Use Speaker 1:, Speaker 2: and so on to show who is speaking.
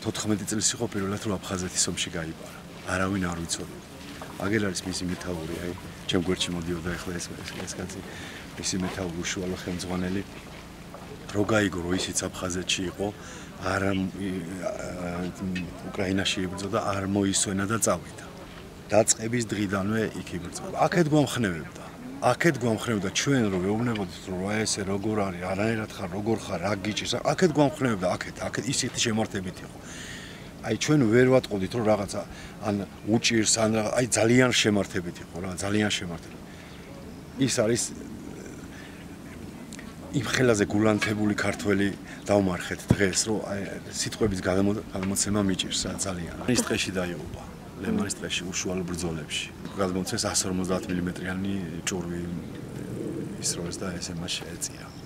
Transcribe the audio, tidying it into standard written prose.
Speaker 1: 14 წელს იყო პირველად რომ აფხაზეთის ომში გაიბარა. არავინ არ ვიცოდი. აგერ არის მისი მეთაური, აი, ჩემ გვერდში მოდიოდა ახლა ეს კაცი, მისი მეთაური უშუალო ხელმძღვანელი. რო გაიგო, რომ ისიც აფხაზეთში იყო, არ უკრაინაში იბრძოდა, არ მოისვენა და წავიდა. დაწყების დღიდანვე იქ იბრძოდა. აქეთ გვამხნევდა ჩვენ რომ ვეუბნებოდით რომ ესე როგორ არის, არანაირად ხარ, როგორ ხარ, რა გიჭირს, აქეთ გვამხნევდა, აქეთ ისეთი შემართებით იყო. აი ჩვენ ვერ ვატყოდით რომ რაღაცა ან უჭირს ან აი ძალიან შემართებით იყო რა, ძალიან შემართებით. ის არის იმ ხელაზე გულანთებული ქართველი დავმარხეთ დღეს, რომ აი სიტყვების გადამოცემა მიჭირს რა ძალიან. ის დღეში დაიღუპა. ლემანის დღეში უშუალო ბრძოლებში. გადმოცეს 150 მმ-იანი ჭურვი ისროეს და ესე მას შეეწია.